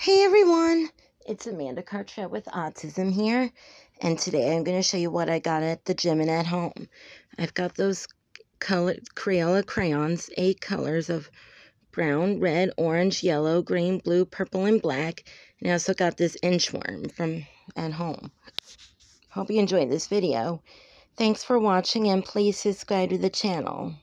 Hey everyone, it's Amanda Cartrett with Autism here, and today I'm going to show you what I got at the gym and at home. I've got those Crayola crayons, 8 colors of brown, red, orange, yellow, green, blue, purple, and black, and I also got this inchworm from at home. Hope you enjoyed this video. Thanks for watching, and please subscribe to the channel.